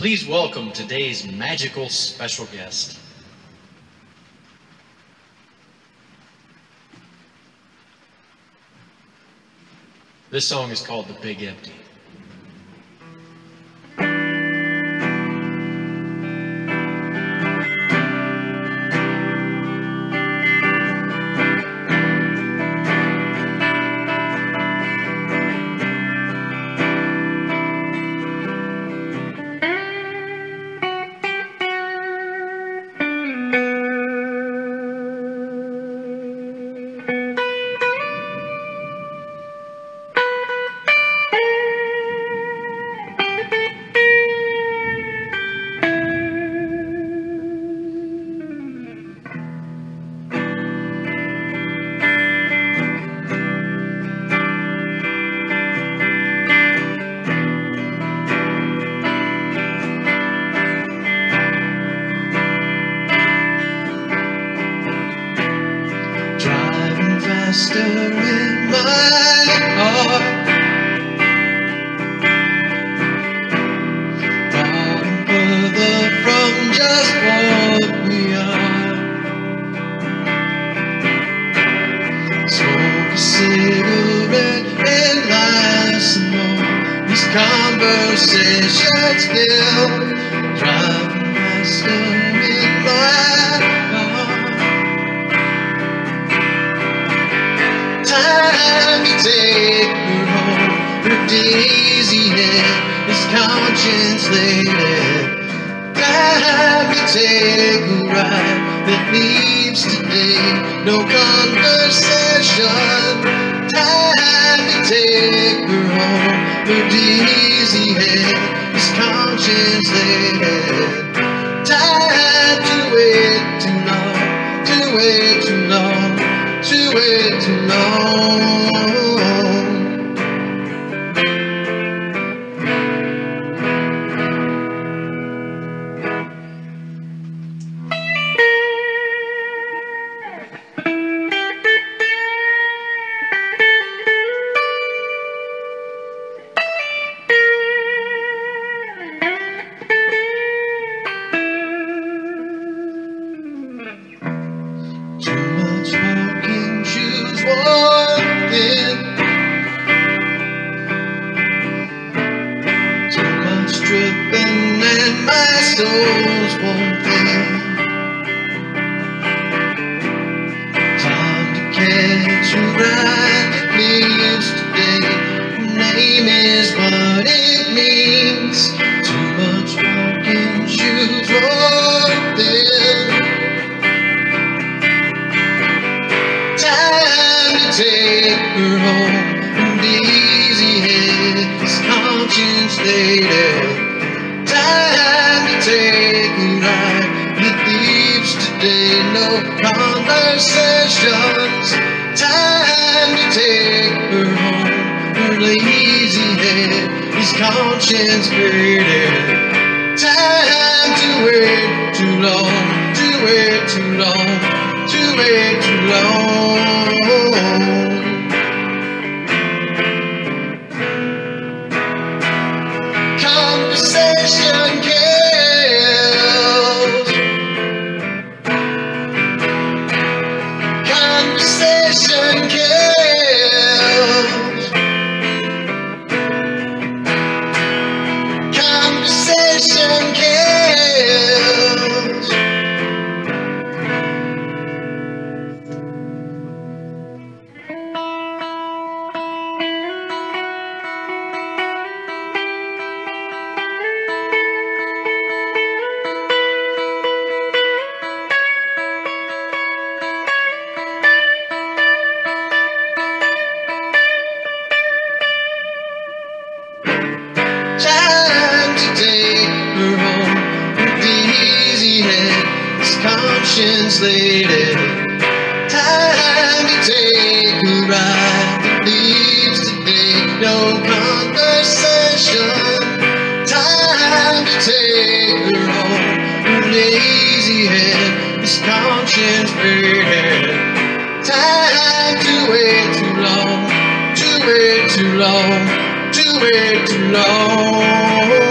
Please welcome today's magical special guest. This song is called The Big Empty. Faster in my car, far further from just what we are. Smoke a cigarette and laugh some more. These conversations still driving faster in my car. Time to take her home, her dizzy head is conscience laden. Time to take a ride that leaves today no conversation. Time to take her home, her dizzy head is conscience laden. Time to wait too long, to wait too long, to wait too long. Too much walking shoes worn thin, too much dripping and my soul's worn thin. Time to catch a ride that leaves today. Her name is what it means. Too much walking shoes worn thin. Take her home, and easy head is conscience laden. Time to take a ride that leaves today no conversations. Time to take her home, her lazy head is conscience laden. Time to wait too long, to wait too long, to wait too long. Conversation kills. Conversation kills. Conversation kills. Time to take her home, her dizzy head is conscience laden. Time to take a ride that leaves today no conversation. Time to take her home, her lazy head is conscience laden. Time to wait too long, to wait too long, to wait too long.